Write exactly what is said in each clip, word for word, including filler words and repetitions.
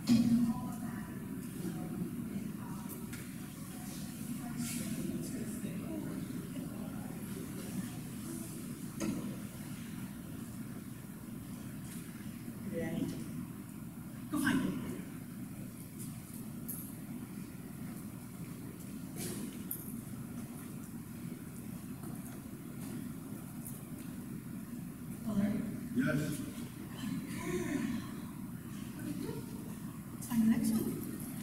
Ready? Go find it. Alert? Yes. Let's find the next one.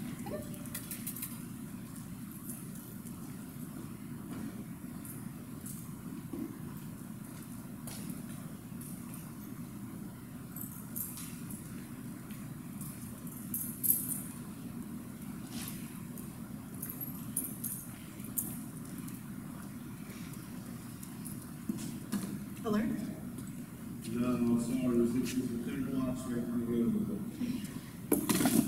Alert? No, sorry, this is the third box right here.